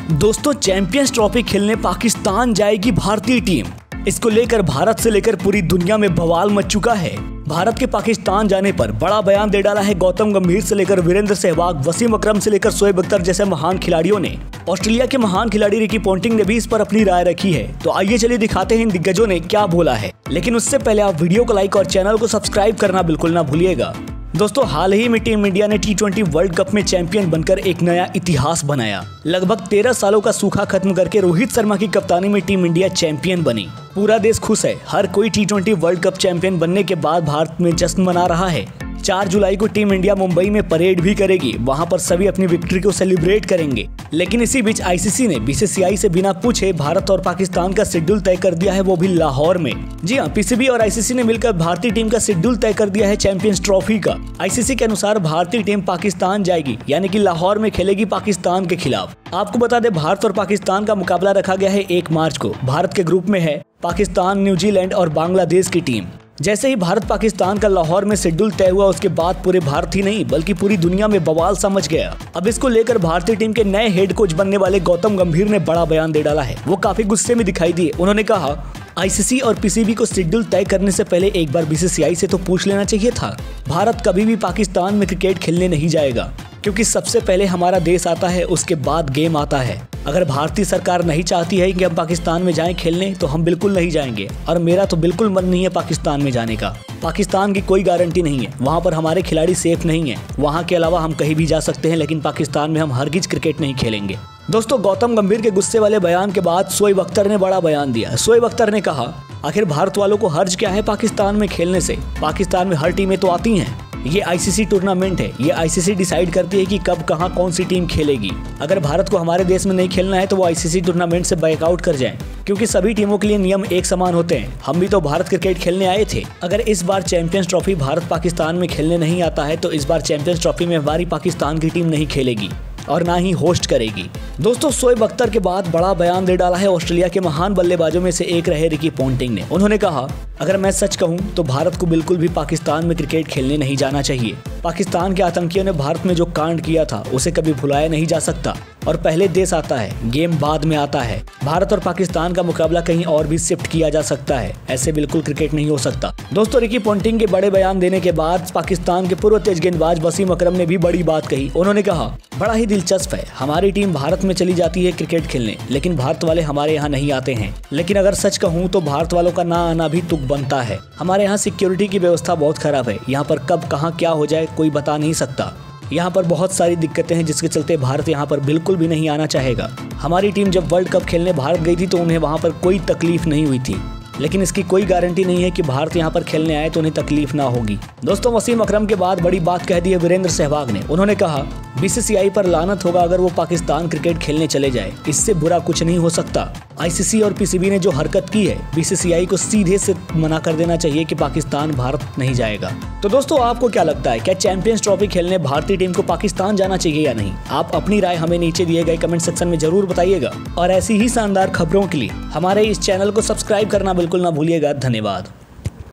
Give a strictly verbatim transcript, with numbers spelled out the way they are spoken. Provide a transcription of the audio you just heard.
दोस्तों, champions trophy खेलने पाकिस्तान जाएगी भारतीय टीम। इसको लेकर भारत से लेकर पूरी दुनिया में बवाल मच चुका है। भारत के पाकिस्तान जाने पर बड़ा बयान दे डाला है गौतम गंभीर से लेकर वीरेंद्र सहवाग, वसीम अकरम से लेकर शोएब अख्तर जैसे महान खिलाड़ियों ने। ऑस्ट्रेलिया के महान खिलाड़ी रिकी पोंटिंग ने भी इस पर अपनी राय रखी है। तो आइए चलिए दिखाते हैं इन दिग्गजों ने क्या बोला है। लेकिन उससे पहले आप वीडियो को लाइक और चैनल को सब्सक्राइब करना बिल्कुल ना भूलिएगा। दोस्तों, हाल ही में टीम इंडिया ने टी ट्वेंटी वर्ल्ड कप में चैंपियन बनकर एक नया इतिहास बनाया। लगभग तेरह सालों का सूखा खत्म करके रोहित शर्मा की कप्तानी में टीम इंडिया चैंपियन बनी। पूरा देश खुश है। हर कोई T twenty World Cup champion बनने के बाद भारत में जश्न मना रहा है। चार जुलाई को टीम इंडिया मुंबई में परेड भी करेगी। वहां पर सभी अपनी विक्ट्री को सेलिब्रेट करेंगे। लेकिन इसी बीच आईसीसी ने बीसीसीआई से बिना पूछे भारत और पाकिस्तान का शेड्यूल तय कर दिया है, वो भी लाहौर में। जी हाँ, पीसीबी और आईसीसी ने मिलकर भारतीय टीम का शेड्यूल तय कर दिया है चैंपियंस ट्रॉफी का। आईसीसी के अनुसार भारतीय टीम पाकिस्तान जाएगी, यानी कि लाहौर में खेलेगी पाकिस्तान के खिलाफ। आपको बता दें, भारत और पाकिस्तान का मुकाबला रखा गया है एक मार्च को। भारत के ग्रुप में है पाकिस्तान, न्यूजीलैंड और बांग्लादेश की टीम। जैसे ही भारत पाकिस्तान का लाहौर में शेड्यूल तय हुआ, उसके बाद पूरे भारत ही नहीं बल्कि पूरी दुनिया में बवाल सा मच गया। अब इसको लेकर भारतीय टीम के नए हेड कोच बनने वाले गौतम गंभीर ने बड़ा बयान दे डाला है। वो काफी गुस्से में दिखाई दिए। उन्होंने कहा, आईसीसी और पीसीबी को शेड्यूल तय करने से पहले एक बार बीसीसीआई से तो पूछ लेना चाहिए था। भारत कभी भी पाकिस्तान में क्रिकेट खेलने नहीं जाएगा, क्योंकि सबसे पहले हमारा देश आता है, उसके बाद गेम आता है। अगर भारतीय सरकार नहीं चाहती है कि हम पाकिस्तान में जाएं खेलने, तो हम बिल्कुल नहीं जाएंगे। और मेरा तो बिल्कुल मन नहीं है पाकिस्तान में जाने का। पाकिस्तान की कोई गारंटी नहीं है, वहाँ पर हमारे खिलाड़ी सेफ नहीं है। वहाँ के अलावा हम कहीं भी जा सकते हैं, लेकिन पाकिस्तान में हम हरगिज क्रिकेट नहीं खेलेंगे। दोस्तों, गौतम गंभीर के गुस्से वाले बयान के बाद शोएब अख्तर ने बड़ा बयान दिया। शोएब अख्तर ने कहा, आखिर भारत वालों को हर्ज क्या है पाकिस्तान में खेलने से? पाकिस्तान में हर टीमें तो आती हैं। ये आईसीसी टूर्नामेंट है। ये आईसीसी डिसाइड करती है कि कब कहां कौन सी टीम खेलेगी। अगर भारत को हमारे देश में नहीं खेलना है तो वो आईसीसी टूर्नामेंट से बैकआउट कर जाएं, क्योंकि सभी टीमों के लिए नियम एक समान होते हैं। हम भी तो भारत क्रिकेट खेलने आए थे। अगर इस बार चैंपियंस ट्रॉफी भारत पाकिस्तान में खेलने नहीं आता है, तो इस बार चैंपियंस ट्रॉफी में हमारी पाकिस्तान की टीम नहीं खेलेगी और ना ही होस्ट करेगी। दोस्तों, शोएब अख्तर के बाद बड़ा बयान दे डाला है ऑस्ट्रेलिया के महान बल्लेबाजों में से एक रहे रिकी पोंटिंग ने। उन्होंने कहा, अगर मैं सच कहूं तो भारत को बिल्कुल भी पाकिस्तान में क्रिकेट खेलने नहीं जाना चाहिए। पाकिस्तान के आतंकियों ने भारत में जो कांड किया था, उसे कभी भुलाया नहीं जा सकता। और पहले देश आता है, गेम बाद में आता है। भारत और पाकिस्तान का मुकाबला कहीं और भी शिफ्ट किया जा सकता है। ऐसे बिल्कुल क्रिकेट नहीं हो सकता। दोस्तों, रिकी पोंटिंग के बड़े बयान देने के बाद पाकिस्तान के पूर्व तेज गेंदबाज वसीम अकरम ने भी बड़ी बात कही। उन्होंने कहा, बड़ा ही दिलचस्प है, हमारी टीम भारत में चली जाती है क्रिकेट खेलने, लेकिन भारत वाले हमारे यहाँ नहीं आते हैं। लेकिन अगर सच कहूँ तो भारत वालों का ना आना भी तुक बनता है। हमारे यहाँ सिक्योरिटी की व्यवस्था बहुत खराब है। यहाँ पर कब कहाँ क्या हो जाए कोई बता नहीं सकता। यहाँ पर बहुत सारी दिक्कतें हैं, जिसके चलते भारत यहाँ पर बिल्कुल भी नहीं आना चाहेगा। हमारी टीम जब वर्ल्ड कप खेलने भारत गई थी तो उन्हें वहाँ पर कोई तकलीफ नहीं हुई थी, लेकिन इसकी कोई गारंटी नहीं है कि भारत यहाँ पर खेलने आए तो उन्हें तकलीफ ना होगी। दोस्तों, वसीम अकरम के बाद बड़ी बात कह दी है वीरेंद्र सहवाग ने। उन्होंने कहा, बीसीसीआई पर लानत होगा अगर वो पाकिस्तान क्रिकेट खेलने चले जाए। इससे बुरा कुछ नहीं हो सकता। आईसीसी और पीसीबी ने जो हरकत की है, बीसीसीआई को सीधे से मना कर देना चाहिए कि पाकिस्तान भारत नहीं जाएगा। तो दोस्तों, आपको क्या लगता है, क्या चैंपियंस ट्रॉफी खेलने भारतीय टीम को पाकिस्तान जाना चाहिए या नहीं? आप अपनी राय हमें नीचे दिए गए कमेंट सेक्शन में जरूर बताइएगा। और ऐसी ही शानदार खबरों के लिए हमारे इस चैनल को सब्सक्राइब करना बिल्कुल ना भूलिएगा। धन्यवाद।